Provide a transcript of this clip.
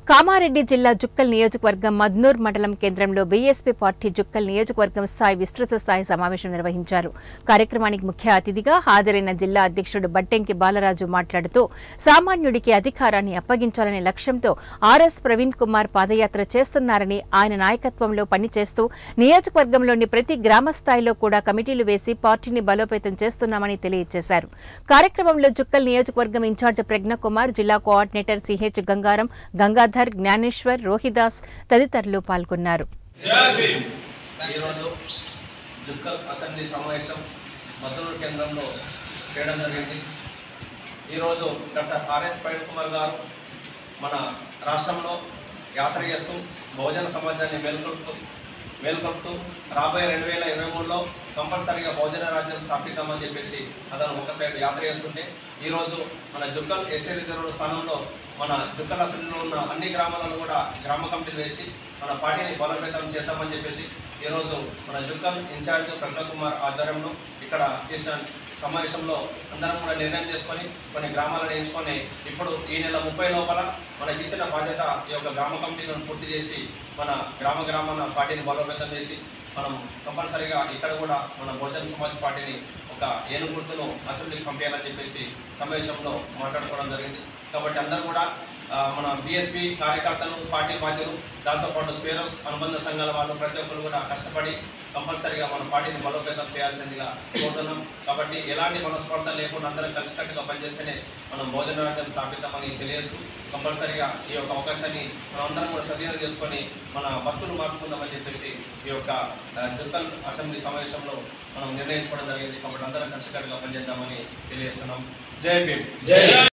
కామారెడ్డి జిల్లా జుక్కల్ నియోజకవర్గం మద్నూర్ మండలం కేంద్రంలో బీఎస్పీ పార్టీ జుక్కల్ నియోజకవర్గం స్థాయి విస్తృత స్థాయి సమావేశం నిర్వహించారు. కార్యక్రమానికి ముఖ్య అతిథిగా హాజరైన జిల్లా అధ్యక్షుడు బట్టెంకి బాలరాజు మాట్లాడుతూ సామాన్యుడికి అధికారాన్ని అప్పగించాలనే లక్ష్యంతో ఆర్ఎస్ ప్రవీణ్ కుమార్ పాదయాత్ర చేస్తున్నారని, ఆయన నాయకత్వంలో పనిచేస్తూ నియోజకవర్గంలోని ప్రతి గ్రామ స్థాయిలో కూడా కమిటీలు వేసి పార్టీని బలోపేతం చేస్తున్నామని తెలియజేశారు. కార్యక్రమంలో జుక్కల్ నియోజకవర్గం ఇన్ఛార్జ్ ప్రజ్ఞకుమార్, జిల్లా కోఆర్డినేటర్ సిహెచ్ గంగారం, గంగాధర్, జ్ఞానేశ్వర్, రోహిదాస్ తదితరులు పాల్గొన్నారు. జుక్కల్ అసెంబ్లీ సమావేశం మద్దూరు కేంద్రంలో చేయడం జరిగింది. ఈరోజు డాక్టర్ ఆర్ఎస్ ప్రవీణ్ కుమార్ గారు మన రాష్ట్రంలో యాత్ర చేస్తూ బహుజన సమాజాన్ని మేలుకొల్పుతూ రాబోయే 2023లో కంపల్సరీగా బహుజన రాజ్యం స్థాపిద్దామని చెప్పేసి అతను ఒక సైడ్ యాత్ర చేస్తుంటే, ఈరోజు మన జుక్కల్ ఎస్సీ రిజర్వ్ స్థానంలో మన జుక్కల్ అసెంబ్లీలో ఉన్న అన్ని గ్రామాలను కూడా గ్రామ కమిటీలు వేసి మన పార్టీని బలోపేతం చేద్దామని చెప్పేసి ఈరోజు మన జుక్కల్ ఇన్ఛార్జ్ ప్రజ్ఞకుమార్ ఆధ్వర్యంలో ఇక్కడ చేసిన సమావేశంలో అందరం కూడా నిర్ణయం చేసుకొని కొన్ని గ్రామాలను ఎంచుకొని ఇప్పుడు ఈ నెల 30 లోపల మనకి ఇచ్చిన బాధ్యత ఈ యొక్క గ్రామ కమిటీలను పూర్తి చేసి మన గ్రామాన పార్టీని బలోపేతం చేసి మనం కంపల్సరీగా ఇక్కడ కూడా మన బహుజన సమాజ్ పార్టీని ఒక ఏనుగు గుర్తును అసెంబ్లీకి పంపించాలని చెప్పేసి సమావేశంలో మాట్లాడుకోవడం జరిగింది. కాబట్టి అందరూ కూడా మన బీఎస్పీ కార్యకర్తలు, పార్టీ బాధ్యులు, దాంతోపాటు స్పేరర్స్ అనుబంధ సంఘాల వాళ్ళు ప్రతి ఒక్కరు కూడా కష్టపడి కంపల్సరీగా మన పార్టీని బలోపేతం చేయాల్సిందిగా కోరుతున్నాం. కాబట్టి ఎలాంటి మనస్పర్ధ లేకుండా అందరం కలిసికట్టుగా పనిచేస్తేనే మనం బహుజన రాజ్యం స్థాపిద్దామని తెలియజేస్తూ కంపల్సరీగా ఈ యొక్క అవకాశాన్ని మనం అందరం కూడా సద్వినియోగం చేసుకొని మన భక్తులు మార్చుకుందామని చెప్పేసి ఈ యొక్క జుక్కల్ అసెంబ్లీ సమావేశంలో మనం నిర్ణయించుకోవడం జరిగింది. కాబట్టి అందరం కలిసికట్టుగా పనిచేద్దామని తెలియజేస్తున్నాం. జై భీమ్.